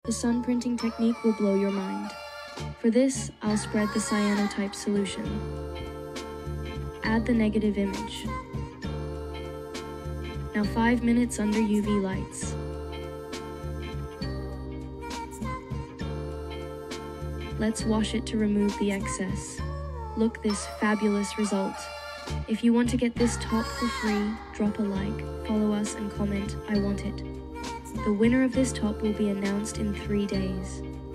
The sun printing technique will blow your mind. For this, I'll spread the cyanotype solution. Add the negative image. Now 5 minutes under UV lights. Let's wash it to remove the excess. Look this fabulous result. If you want to get this top for free, drop a like, follow us and comment, "I want it." The winner of this top will be announced in 3 days.